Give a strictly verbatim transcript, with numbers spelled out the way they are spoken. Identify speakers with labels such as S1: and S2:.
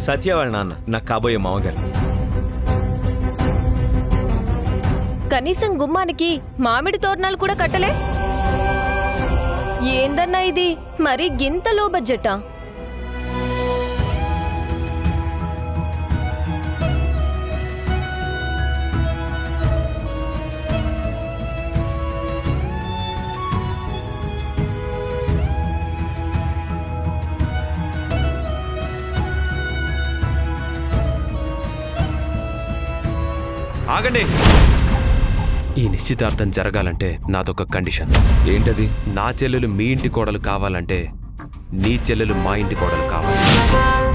S1: సత్య వాళ్ళ నాన్న నాకు కాబోయే మామగారు.
S2: కనీసం గుమ్మానికి మామిడి తోరణాలు కూడా కట్టలే. ఏందన్నా ఇది, మరి గింత లో బడ్జెటా?
S3: ఆగండి. ఈ నిశ్చితార్థం జరగాలంటే నాదొక కండిషన్.
S1: ఏంటది?
S3: నా చెల్లెలు మీ ఇంటి కోడలు కావాలంటే నీ చెల్లెలు మా ఇంటి కోడలు కావాలి.